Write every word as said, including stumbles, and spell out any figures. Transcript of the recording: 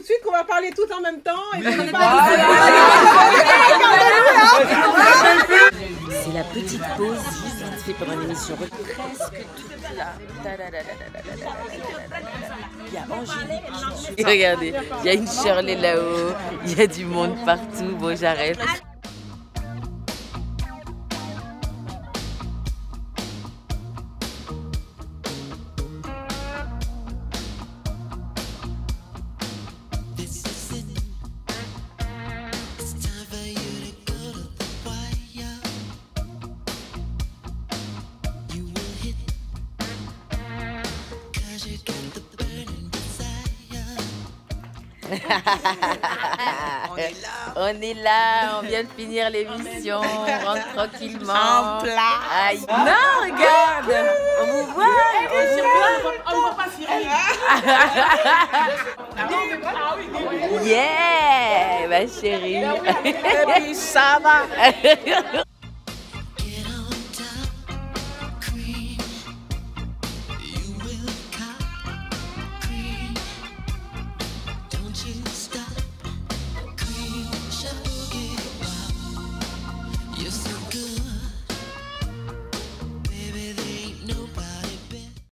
de suite qu'on va parler tout en même temps. Et puis, c'est la petite pause juste vite fait pendant l'émission. Presque toute là. Il y a Angélique. Et regardez, il y a une Shirley là-haut. Il y a du monde partout. Bon, j'arrête. On est là. On est là, on vient de finir l'émission, on rentre tranquillement. En plat. Aïe. Non, regarde, on vous voit. on ne voit pas Cyril. Yeah, ma chérie. Et puis ça va.